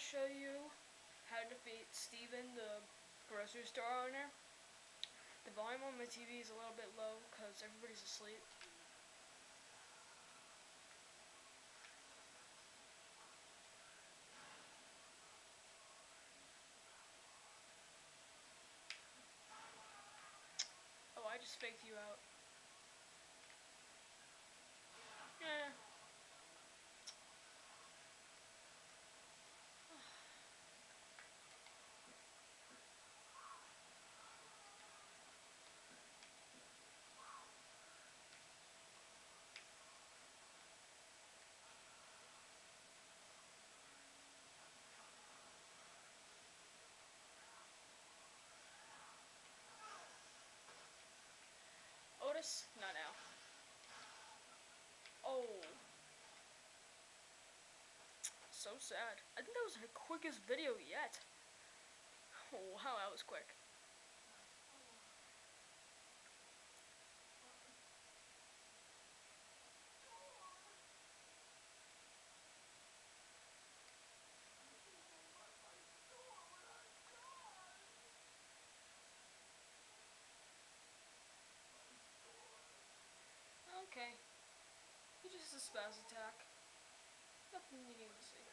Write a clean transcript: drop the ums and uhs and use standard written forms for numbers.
show you how to defeat Steven, the grocery store owner. The volume on my TV is a little bit low because everybody's asleep. Oh, I just faked you out. Yeah. Otis, not now. Oh. So sad. I think that was her quickest video yet. Oh, wow, that was quick. Okay. It's just a spaz attack. Nothing you need to see.